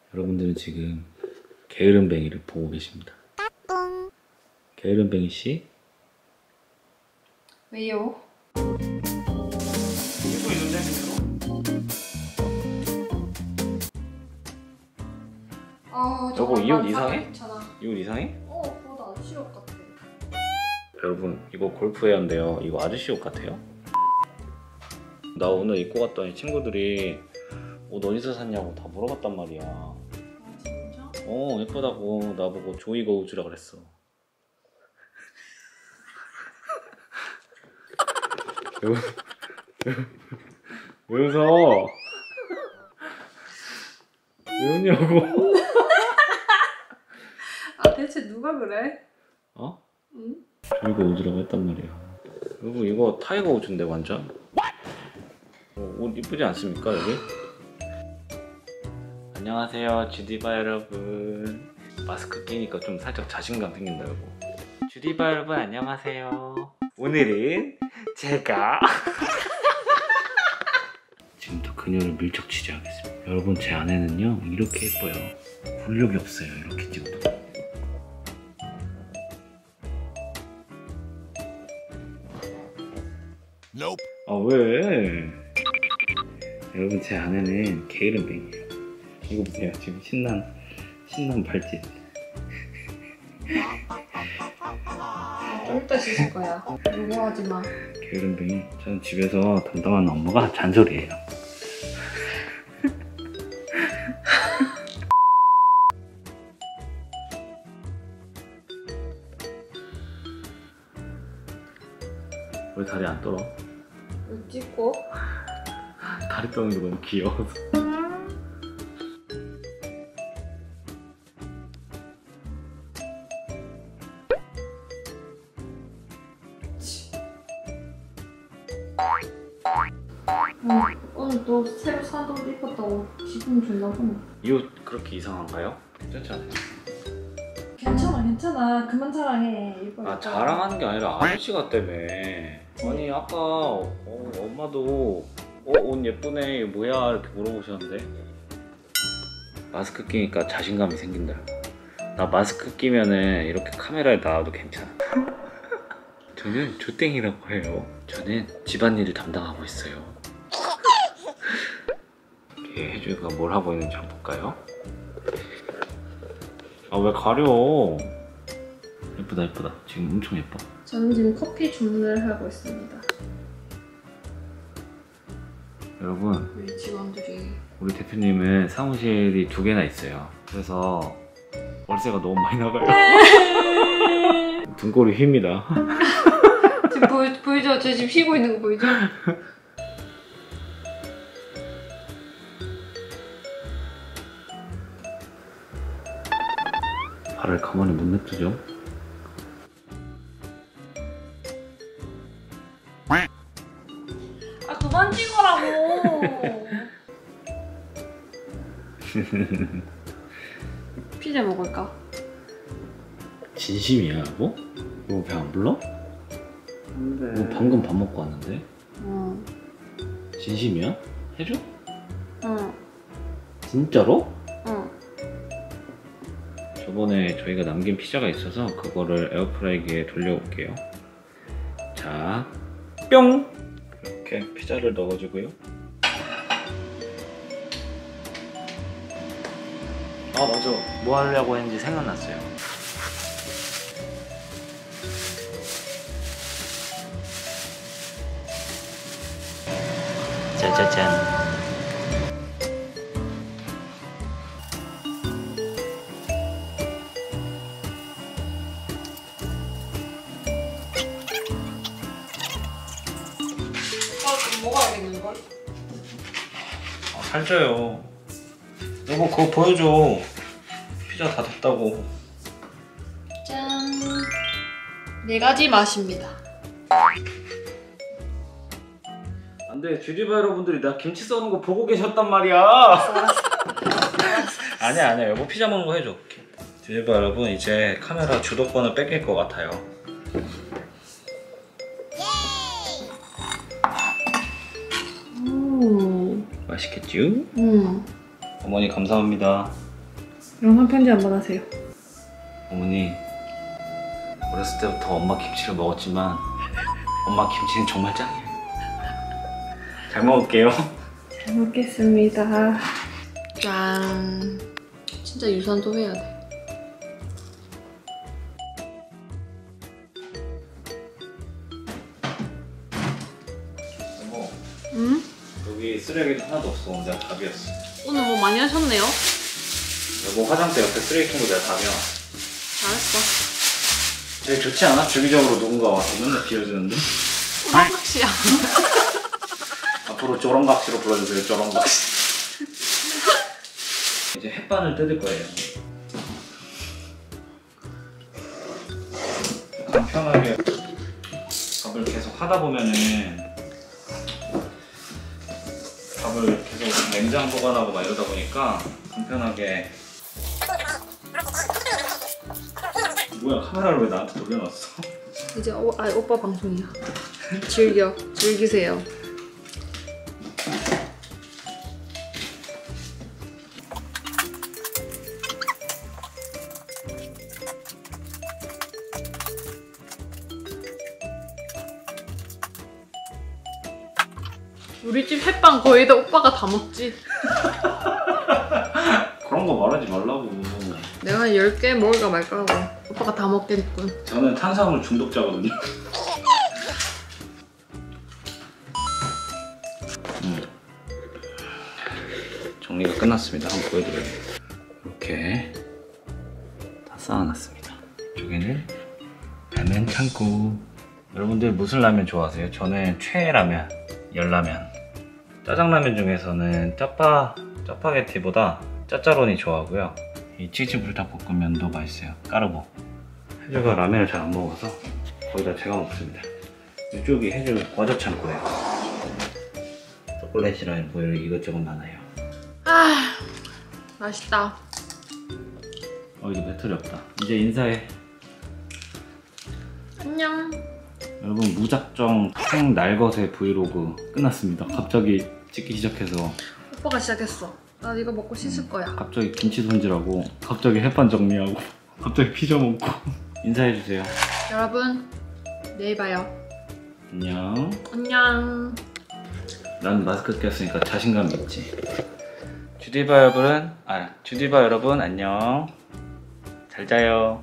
여러분들은 지금 게으름뱅이를 보고 계십니다. 게으름뱅이 씨? 왜요? 이거 있는데 여보, 이 옷 이상해? 괜찮아. 이 옷 이상해? 그거 아저씨 옷 같아. 여러분, 이거 골프웨어인데요. 이거 아저씨 옷 같아요? 나 오늘 입고 갔더니 친구들이 옷 어디서 샀냐고 다 물어봤단 말이야. 아 진짜? 예쁘다고 나보고 조이거우즈라 그랬어. 왜 웃어? 왜 웃냐고? 아 대체 누가 그래? 응? 조이거우즈라고 했단 말이야. 여러분, 이거 타이거 우즈인데 완전? 옷 이쁘지 않습니까 여기? 안녕하세요 주디바 여러분. 마스크 끼니까 좀 살짝 자신감 생긴다 여보. 주디바 여러분 안녕하세요. 오늘은 제가 지금부터 그녀를 밀착 취재하겠습니다. 여러분, 제 아내는요 이렇게 예뻐요. 굴욕이 없어요. 이렇게 찍어도. 아 왜? 여러분, 제 아내는 게으름뱅이에요. 이거 보세요. 지금 신난 발짓. 좀 이따 씻을 거야. 요거 하지 마. 게으름뱅이. 저는 집에서 담당하는 엄마가 잔소리예요. 왜 다리 안 떨어? 이거 찍고. 다리 떠는 게 너무 귀여워서. 오늘 또 새로 산 옷 입었다고 기분 좋나 보네. 이 옷 그렇게 이상한가요? 괜찮지 않아요? 괜찮아. 그만 자랑해. 이뻐. 아, 자랑하는 게 아니라 아저씨 같다며. 아니 아까 엄마도 옷 예쁘네 이거 뭐야 이렇게 물어보셨는데 마스크 끼니까 자신감이 생긴다. 나 마스크 끼면은 이렇게 카메라에 나와도 괜찮아. 저는 조땡이라고 해요. 저는 집안일을 담당하고 있어요. 이렇게 혜주가 뭘 하고 있는지 한번 볼까요? 아 왜 가려? 예쁘다. 지금 엄청 예뻐. 저는 지금 커피 주문을 하고 있습니다. 여러분, 우리 직원들이 우리 대표님은 사무실이 2개나 있어요. 그래서 월세가 너무 많이 나가요. 등골이 휩니다. 지금 보이죠? 저 지금 쉬고 있는 거 보이죠? 발을 가만히 못 냅두죠. 아 그만 찍으라고. 피자 먹을까? 진심이야 여보? 여보 배 안 불러? 안돼. 여보 방금 밥 먹고 왔는데? 응. 진심이야? 해줘? 응. 진짜로? 응. 저번에 저희가 남긴 피자가 있어서 그거를 에어프라이기에 돌려올게요. 자, 뿅! 이렇게 피자를 넣어주고요. 아 맞아, 뭐 하려고 했는지 생각났어요. 짜자잔. 좀 먹어야겠는걸? 살쪄요. 여보 그거 보여줘. 피자 다 됐다고. 짠! 4가지 맛입니다. 안돼, 주디바 여러분들이 나 김치 써는 거 보고 계셨단 말이야. 아니야 여보 피자 먹는 거 해줘. 주디바 여러분, 이제 카메라 주도권을 뺏길 것 같아요. 맛있겠죠? 어머니 감사합니다. 영상 편지 한번 하세요. 어머니, 어렸을 때부터 엄마 김치를 먹었지만 엄마 김치는 정말 짱이에요. 잘 먹을게요. 잘 먹겠습니다. 짠. 진짜 유산소 해야 돼. 여보, 응? 여기 쓰레기도 하나도 없어. 내가 다 비웠어. 오늘 뭐 많이 하셨네요? 여보, 화장대 옆에 쓰레기통도 내가 다 비워. 잘했어. 되게 좋지 않아? 주기적으로 누군가 와서 맨날 비워주는데? 우렁각시야. 앞으로 쪼렁각시로 불러주세요. 쪼렁각시. 이제 햇반을 뜯을 거예요. 간편하게 밥을 계속 하다 보면은 밥을 계속 냉장 보관하고 막 이러다 보니까 간편하게. 뭐야, 카메라를 왜 나한테 돌려놨어? 이제 오빠 방송이야. 즐기세요. 우리 집 햇반 거의 다 오빠가 다 먹지. 그런 거 말하지 말라고. 내가 10개 먹을까 말까 하고 오빠가 다 먹겠군. 저는 탄수화물 중독자거든요. 정리가 끝났습니다. 한번 보여드려요. 이렇게 다 쌓아놨습니다. 이쪽에는 라면 창고. 여러분들 무슨 라면 좋아하세요? 저는 최애라면, 열라면. 짜장라면 중에서는 짜파게티보다 짜짜로니 좋아하고요. 이 치즈 불닭볶음면도 맛있어요. 까르보. 혜주가 라면을 잘 안 먹어서 거의 다 제가 먹습니다. 이쪽이 혜주 과자 창고예요. 초콜릿이랑 뭐 이것저것 많아요. 아, 맛있다. 이제 배터리 없다. 이제 인사해. 안녕. 여러분, 무작정 생 날것의 브이로그 끝났습니다. 갑자기 찍기 시작해서 오빠가 시작했어. 나 이거 먹고 씻을 거야. 갑자기 김치 손질하고 갑자기 햇반 정리하고 갑자기 피자 먹고. 인사해주세요. 여러분, 내일 봐요. 안녕. 안녕. 난 마스크 꼈으니까 자신감이 있지. 주디바 여러분 안녕. 잘 자요.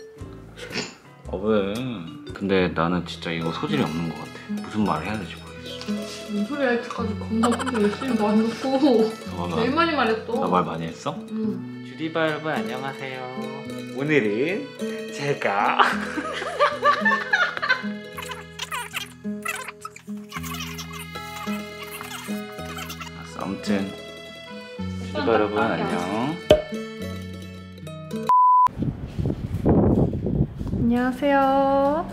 근데 나는 진짜 이거 소질이 없는 것 같아. 무슨 말을 해야 될지 모르겠어. 무슨 소리야, 이때까지 겁나 혼자 열심히 많이 했고 제일 많이 말했어. 나 말 많이 했어? 응. 주디바 여러분 안녕하세요. 오늘은 제가 아무튼 주디바 여러분 안녕. 안녕하세요.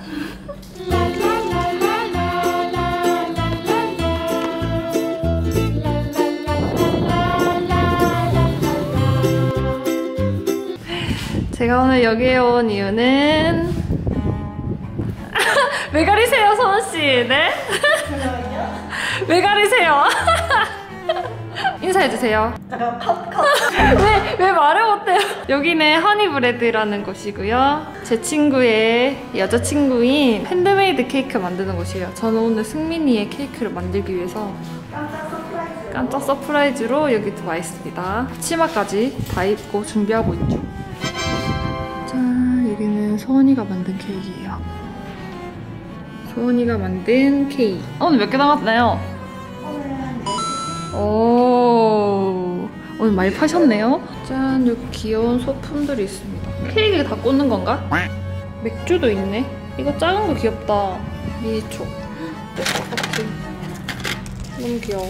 제가 오늘 여기에 온 이유는 왜 가리세요, 선우씨? 네? 왜 가리세요? 인사해주세요. 잠깐 컷. 왜 말을 못해요? 여기는 허니브레드라는 곳이고요. 제 친구의 여자친구인 핸드메이드 케이크 만드는 곳이에요. 저는 오늘 승민이의 케이크를 만들기 위해서 깜짝 서프라이즈로 여기 들어와 있습니다. 치마까지 다 입고 준비하고 있죠. 짠, 여기는 소은이가 만든 케이크예요. 소은이가 만든 케이크. 오늘 몇 개 남았나요? 오, 오늘 많이 파셨네요. 짠, 여기 귀여운 소품들이 있습니다. 케이크에 다 꽂는 건가? 맥주도 있네. 이거 작은 거 귀엽다. 미니초. 똑같이. 너무 귀여워.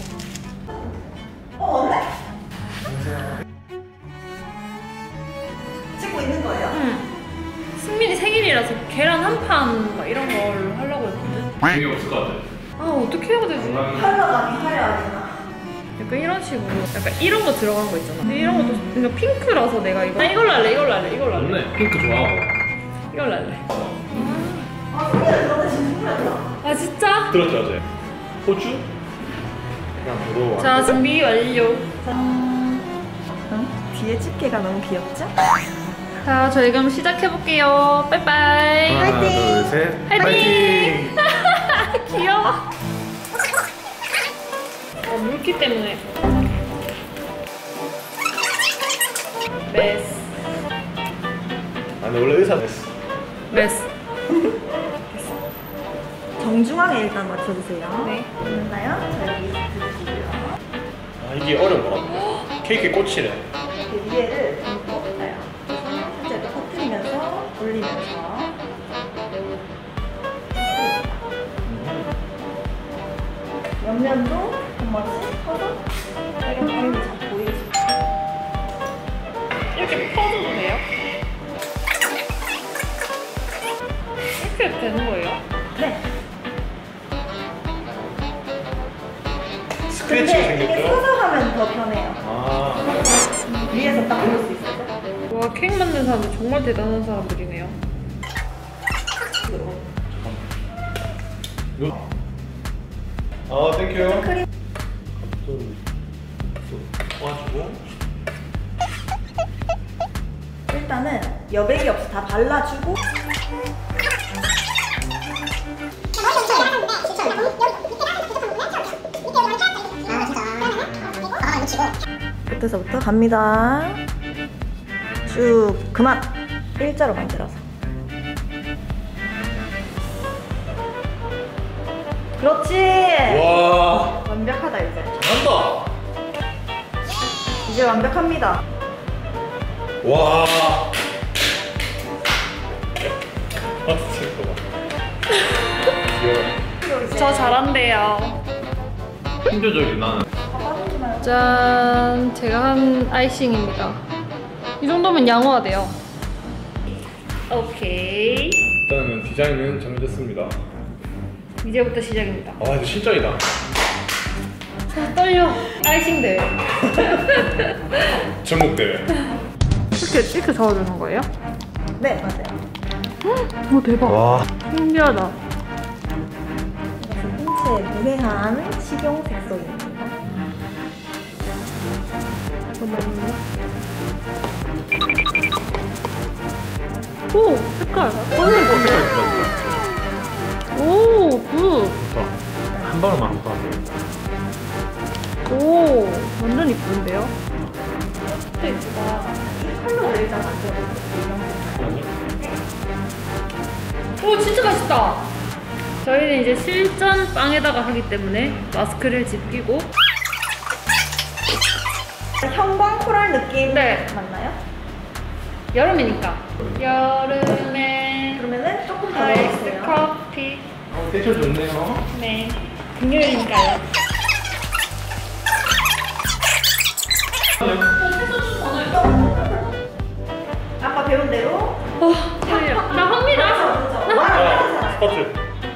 찍고 있는 거예요? 응. 승민이 생일이라서 계란 한 판 막 이런 걸 하려고 했거든. 되게 없을 것 같아. 아, 어떻게 해야 되지? 하려고. 약간 이런 식으로 약간 이런 거 들어간 거 있잖아. 근데 이런 것도 그러니까 핑크라서 내가 이걸로 할래. 맞네. 핑크 좋아하고. 이걸로 할래. 소리를 너네 지금 소리야. 아, 진짜? 들었죠 어제. 호주? 그냥 들어와. 자, 준비 완료. 뒤에 집게가 너무 귀엽죠? 자, 저희 그럼 시작해볼게요. 빠이빠이. 하나, 화이팅! 둘, 셋. 화이팅! 귀여워. 물기 때문에. 메스. 아니 원래 의사 됐어. 메스. 정중하게 일단 맞춰주세요. 네. 됐나요? 자, 여기 들으시고요. 아 이게 어려워. 케이크 꽃이래. 그 위에를 좀 꽂아요. 살짝 이렇게 터뜨리면서 올리면서. 옆면도 한 번씩 퍼서 빨간 빨리 잡고 이렇게 퍼줘도 돼요? 이렇게 해도 되는 거예요? 네. 스크래치가 근데 이게 생겼죠? 서서 하면 더 편해요. 아. 위에서 딱 볼 수 있어요. 와, 케이크 만드는 사람들 정말 대단한 사람들이네요. 아 땡큐. 크림. 도와주고. 일단은 여백이 없이 다 발라주고 끝에서부터 갑니다. 쭉 그만 일자로 만들어서 그렇지. 와. 완벽하다 이제. 잘한다. 이제 완벽합니다. 와. 아 진짜 봐. 귀여워. 저 잘한대요. 힘조절이 나는. 짠, 제가 한 아이싱입니다. 이 정도면 양호하대요. 오케이. 일단은 디자인은 정해졌습니다. 이제부터 시작입니다. 아 이거 실전이다. 저 떨려. 아이싱 대회. 전국 대회. 이렇게 저어주는 거예요? 네 맞아요. 오, 대박. 와. 신기하다. 이것은 홍채의 무해한 식용 색소입니다. 오, 색깔. 너무 예쁜데? 오, 굿. 한 방울만 한 방. 오, 완전 이쁜데요? 진짜 이쁘다. 이 컬러를 일단 만들어볼게요. 오, 진짜 맛있다. 저희는 이제 실전 빵에다가 하기 때문에 마스크를 집히고. 형광 코랄 느낌 네. 맞나요? 여름이니까. 여름에 그러면은 조금 더 아이스 넣어주세요. 커피. 텐션 좋네요. 네. 금요일이니까요. 아까 배운 대로 떨려. 나 합니다. 자, 스포츠.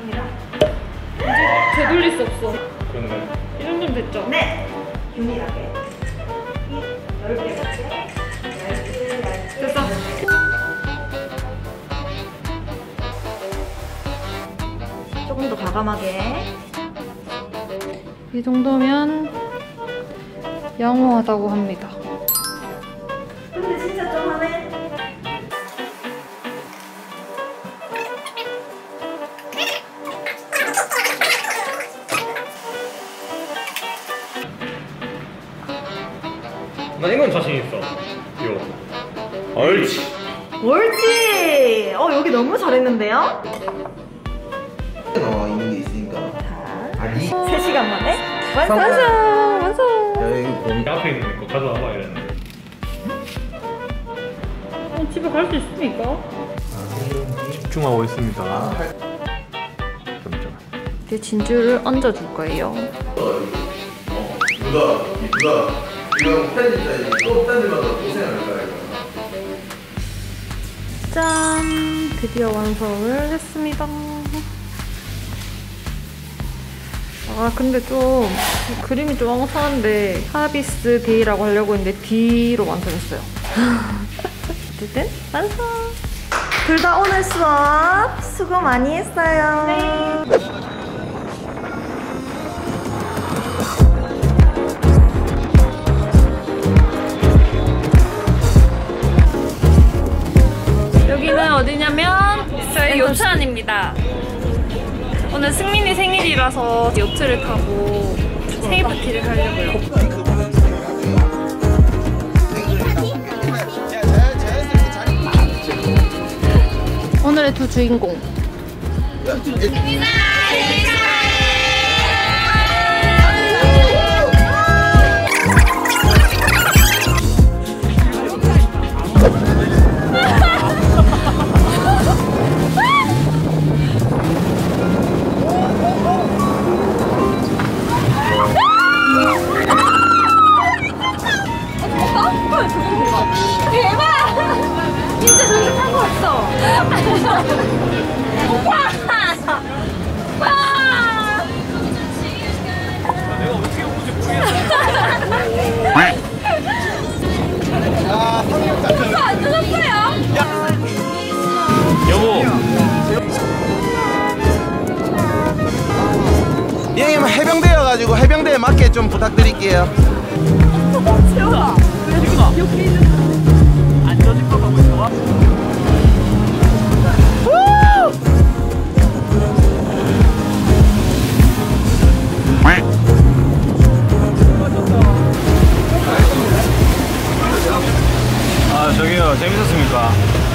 되돌릴 수 없어. 그렇네. 이 정도면 됐죠? 네 균일하게 넓게 얇게 됐어. 조금 더 과감하게. 이 정도면 양호하다고 합니다. 근데 진짜 좀 하네. 나 이건 자신 있어. 이거. 옳지. 옳지. 여기 너무 잘했는데요? 나와 있는 게 있으니까. 자, 아니. 3시간 만에 완성. 완성! 야 이거 봄. 앞에 있는 거 가져와봐 이랬는데. 집에 갈 수 있습니까? 집중하고 있습니다. 이제 진주를 얹어줄 거예요. 누가 이거 편집자지 또 편집마다 고생할 거야 이거. 짠! 드디어 완성을 했습니다. 아, 근데 좀 그림이 좀 엉성한데 하비스 데이라고 하려고 했는데 D로 완성했어요. 어쨌든 완성! 둘 다 오늘 수업 수고 많이 했어요. 네. 생일이라서 요트를 타고 생일 파티를 하려고요. 오늘의 두 주인공. 진짜 저기 타고 왔어. 내가 어떻게 오는지 모르겠어. 안 늦었어요? 여보. 비행이면 해병대여가지고 해병대에 맞게 좀 부탁드릴게요. 안 젖을 거 보고 있어. 아 저기요 재밌었습니까?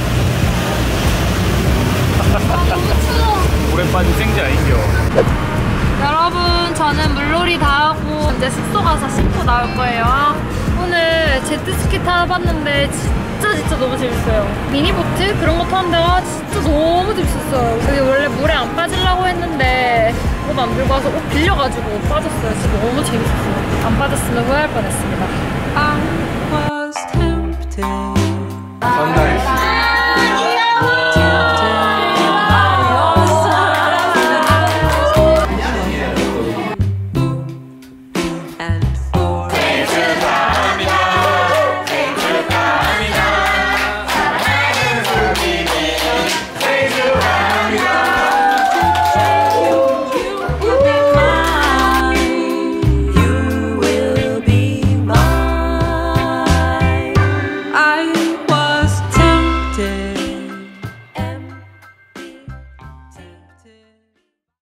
물에 빠진 생쥐 아닌겨. 여러분 저는 물놀이 다 하고 이제 숙소 가서 씻고 나올 거예요. 오늘 제트스키 타봤는데 진짜 너무 재밌어요. 미니보트 그런 거 타는 데가 진짜 너무 재밌었어요. 여기 원래 물에 안 빠지려고 했는데 옷 안 들고 와서 옷 빌려가지고 빠졌어요. 진짜 너무 재밌었어요. 안 빠졌으면 후회할 뻔했습니다. 전달.